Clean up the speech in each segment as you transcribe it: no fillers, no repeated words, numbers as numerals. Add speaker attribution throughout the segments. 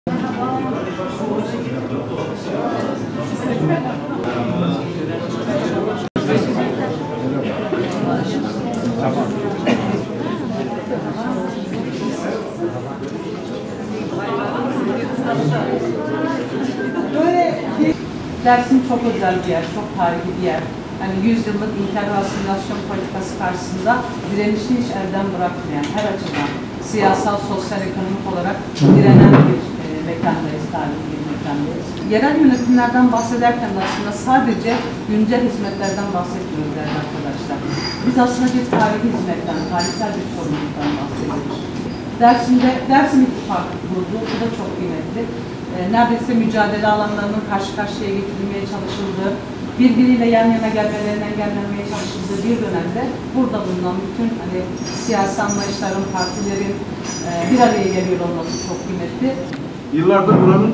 Speaker 1: Dersim çok özel bir yer, çok tarihi bir yer. Yani 100 yıllık ilkel ve asimilasyon politikası karşısında direnişini hiç elden bırakmayan, her açıdan siyasal, sosyal, ekonomik olarak direnen bir mekandayız, tarihi bir mekandayız. Yerel yönetimlerden bahsederken aslında sadece güncel hizmetlerden bahsetmiyoruz değerli arkadaşlar. Biz aslında bir tarihi hizmetten, tarihsel bir sorumluluktan bahsediyoruz. Dersim İttifakı kuruldu, bu da çok kıymetli. Neredeyse mücadele alanlarının karşı karşıya getirilmeye çalışıldığı, birbiriyle yan yana gelmelerine engellenmeye çalışıldığı bir dönemde burada bulunan bütün siyasi anlayışların, partilerin bir araya geliyor olması çok kıymetli.
Speaker 2: Yıllardır buranın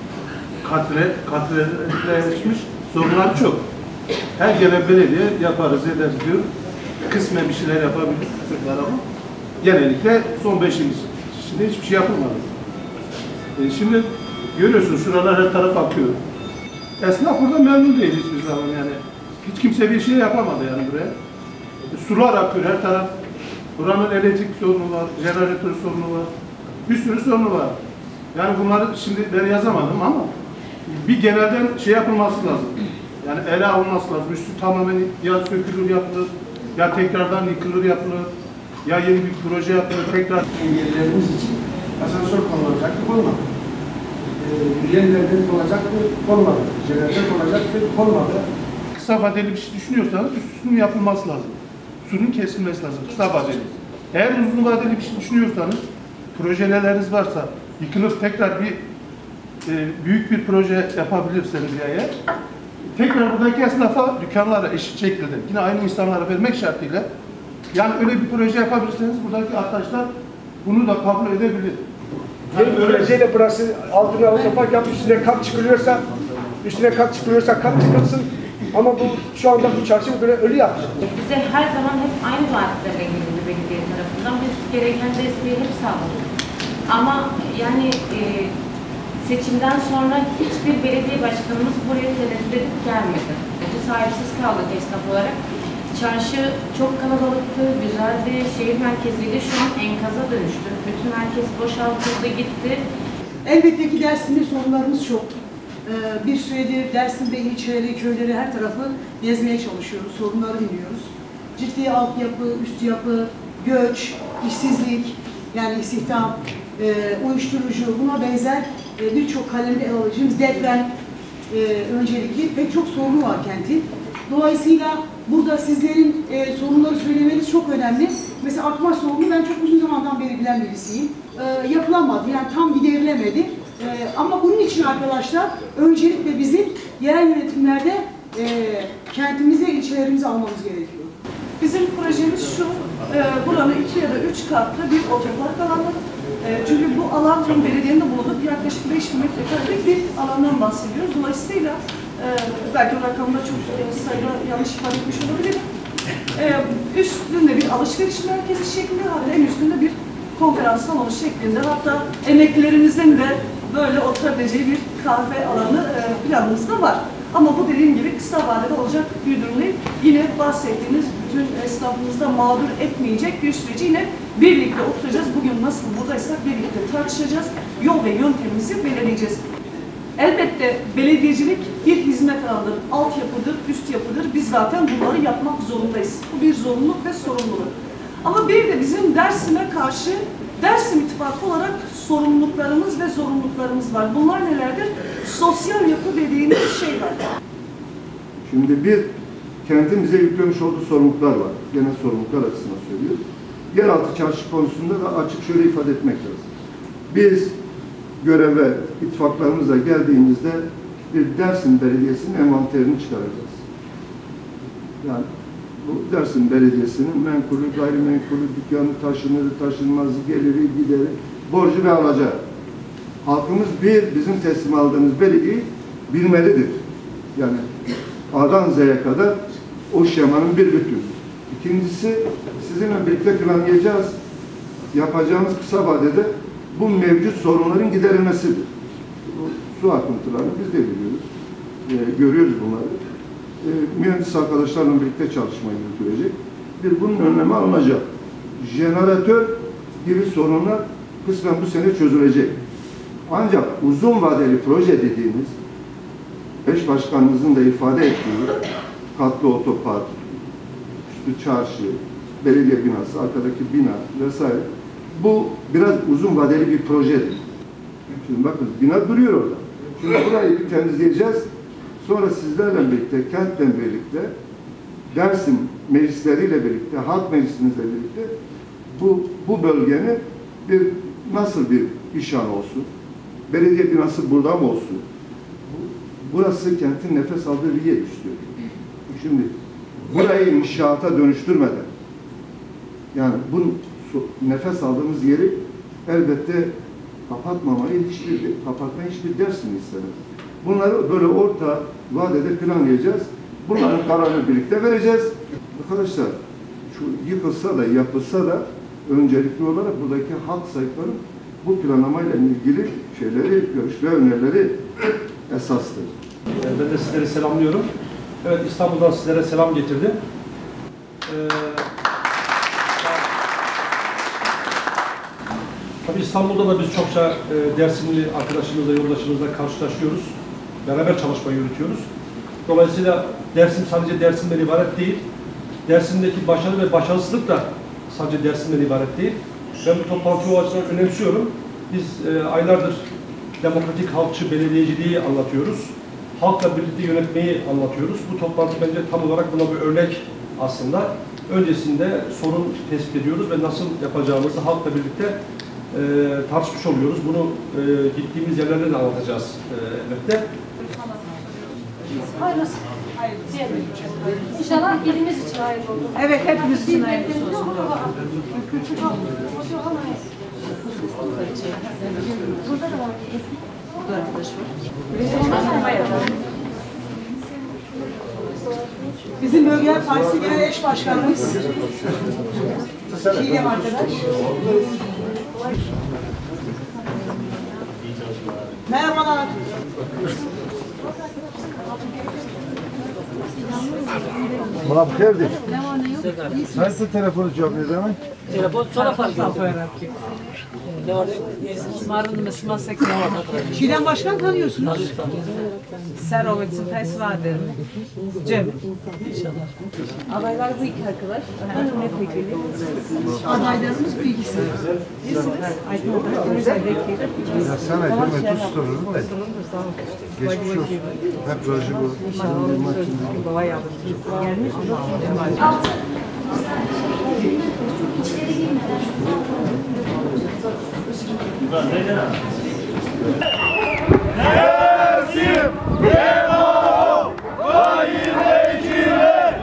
Speaker 2: katleleşmiş sorunlar çok. Her gelen belediye yaparız, ederiz diyor. Kısmen bir şeyler yapabilirler ama genellikle son 5 yıl içinde hiçbir şey yapılmadı. Şimdi görüyorsunuz şuralar her taraf akıyor. Esnaf burada memnun değil hiçbir zaman yani. Hiç kimse bir şey yapamadı yani buraya. Sular akıyor her taraf. Buranın elektrik sorunu var, jeneratör sorunu var. Bir sürü sorunu var. Yani bunları şimdi ben yazamadım ama bir genelden şey yapılması lazım. Yani ele alınması lazım. Üstü tamamen ya sökülür yapılır, ya tekrardan yıkılır yapılır, ya yeni bir proje yapılır, tekrar.
Speaker 3: Engellerimiz için asansör konulacaktı, konmadı. Yenilerden olacaktı, konmadı. Jeneratör olacaktı, konmadı.
Speaker 2: Kısa vadeli bir şey düşünüyorsanız üstünün yapılması lazım. Suyun kesilmesi lazım, kısa vadeli. Eğer uzun vadeli bir şey düşünüyorsanız, projeleriniz varsa, yıkılıp tekrar bir büyük bir proje yapabilirseniz eğer, tekrar buradaki esnafa, dükkanlara eşit şekilde, yine aynı insanlara vermek şartıyla, yani öyle bir proje yapabilirseniz buradaki arkadaşlar bunu da kabul edebilir.
Speaker 3: Yani projeyle burası altına otopark yapıp üstüne kat çıkılıyorsa, kat çıkılsın. Ama bu şu anda bu çarşı böyle ölü yaptı.
Speaker 4: Bize her zaman hep aynı vaatlerle gelindi belediye tarafından. Biz gereken desteği hep sağladık. Ama yani seçimden sonra hiçbir belediye başkanımız buraya tenezzül edip gelmedi. Biz sahipsiz kaldık esnaf olarak. Çarşı çok kalabalıktı, güzeldi, şehir merkeziydi. Şu an enkaza dönüştü. Bütün herkes boşaltıldı, gitti.
Speaker 5: Elbette ki Dersim'de sorunlarımız çok. Bir süredir Dersim'de ilçeleri, köyleri, her tarafı gezmeye çalışıyoruz, sorunları dinliyoruz. Ciddi altyapı, üst yapı, göç, işsizlik, yani istihdam, uyuşturucu, buna benzer birçok kalemde ele alacağımız deprem öncelikli pek çok sorunu var kentin. Dolayısıyla burada sizlerin sorunları söylemeniz çok önemli. Mesela Akbaş sorunu ben çok uzun zamandan beri bilen birisiyim. Yapılamadı, yani tam giderilemedi. Ama bunun için arkadaşlar öncelikle bizim yerel yönetimlerde kentimize, ilçelerimize almamız gerekiyor.
Speaker 6: Bizim projemiz şu, buranın 2 ya da 3 katlı bir otopark alanı. Çünkü bu alan hem belediyenin de bulunup yaklaşık 5.000 metrekarelik bir alandan bahsediyoruz. Dolayısıyla belki o rakamda çok sayıda yanlış ifade etmiş olabilirim. Üstünde bir alışveriş merkezi şeklinde, en üstünde bir konferans salonu şeklinde, hatta emeklilerimizin de böyle oturabileceği bir kahve alanı planımızda var. Ama bu dediğim gibi kısa vadede olacak bir durum değil. Yine bahsettiğiniz bütün esnafımızda mağdur etmeyecek bir süreci yine birlikte oturacağız. Bugün nasıl buradaysak birlikte tartışacağız. Yol ve yöntemimizi belirleyeceğiz. Elbette belediyecilik bir hizmet alanıdır. Altyapıdır, üst yapıdır. Biz zaten bunları yapmak zorundayız. Bu bir zorunluluk ve sorumluluk. Ama bir de bizim Dersim'e karşı Dersim İttifakı olarak sorumluluklarımız ve zorunluluklarımız var. Bunlar nelerdir? Sosyal yapı dediğimiz şey var.
Speaker 7: Şimdi bir, kentin bize yüklemiş olduğu sorumluluklar var. Genel sorumluluklar açısından söylüyoruz. Yeraltı çarşı konusunda da açık şöyle ifade etmek lazım. Biz göreve, ittifaklarımızla geldiğimizde bir Dersim Belediyesi'nin envanterini çıkaracağız. Yani bu Dersim Belediyesi'nin menkulü, gayrimenkulü, dükkanı, taşınırı, taşınmazı, geliri, gideri, borcu ve alacağı. Halkımız bizim teslim aldığımız belediyeyi bilmelidir. Yani A'dan Z'ye kadar o şemanın bir bütün. İkincisi, sizinle birlikte planlayacağız, yapacağımız kısa vadede bu mevcut sorunların giderilmesidir. Su akıntılarını biz de biliyoruz. Görüyoruz bunları. Mühendis arkadaşlarla birlikte çalışma yürütülecek. Bunun önlemi alınacak. Jeneratör gibi sorunlar kısmen bu sene çözülecek. Ancak uzun vadeli proje dediğimiz, eş başkanımızın da ifade ettiği katlı otopark, üstü çarşı, belediye binası, arkadaki bina vesaire, bu biraz uzun vadeli bir projedir. Şimdi bakın bina duruyor orada. Şimdi burayı bir temizleyeceğiz. Sonra sizlerle birlikte, kentle birlikte, Dersim meclisleriyle birlikte, halk meclisimizle birlikte bu bölgenin nasıl bir iş anı olsun, belediye binası burada mı olsun? Burası kentin nefes aldığı bir yer istiyor. Şimdi burayı inşaata dönüştürmeden, yani bu nefes aldığımız yeri elbette kapatmamaya hiçbir Dersim istemez. Bunları böyle orta vadede planlayacağız. Bunların kararını birlikte vereceğiz. Arkadaşlar, şu yıkılsa da yapılsa da öncelikli olarak buradaki halk sahipleri bu planlamayla ilgili görüş ve önerileri esastır.
Speaker 8: Ben de sizleri selamlıyorum. Evet, İstanbul'dan sizlere selam getirdim. Tabii İstanbul'da da biz çokça Dersimli arkadaşımızla, yoldaşımızla karşılaşıyoruz. Beraber çalışma yürütüyoruz. Dolayısıyla Dersim sadece Dersim'den ibaret değil. Dersim'deki başarı ve başarısızlık da sadece Dersim'den ibaret değil. Ben bu toplantıyı o açıdan önemsiyorum. Biz aylardır demokratik halkçı belediyeciliği anlatıyoruz. Halkla birlikte yönetmeyi anlatıyoruz. Bu toplantı bence tam olarak buna bir örnek aslında. Öncesinde sorun tespit ediyoruz ve nasıl yapacağımızı halkla birlikte tartışmış oluyoruz. Bunu gittiğimiz yerlerde de anlatacağız elbette.
Speaker 9: Hayırlısı. İnşallah ilimiz için hayırlı olur.
Speaker 5: Evet, hepimiz için hayırlısı olsun.
Speaker 9: Burada da var.
Speaker 5: Burada arkadaş var. Bizim bölge partisi genel eş başkanımız. Şiirem arkadaş. Merhabalar.
Speaker 7: Murat kardeş. Nasıl telefonu çok ne zaman?
Speaker 1: Telefon sonra fark etti. Ne var? Marun mesela sekreter.
Speaker 5: Şiirem başkan tanıyorsunuz.
Speaker 1: Serovet'in fesvadır. Cem.
Speaker 6: Adaylar bu iki arkadaş. Milletvekili.
Speaker 5: Adaylarımız bu ikisi.
Speaker 7: Ya sana hükümet sorun da. Geçmiş olsun. Hep proje bu.
Speaker 10: Dersim, Demo, Bayır Vekili.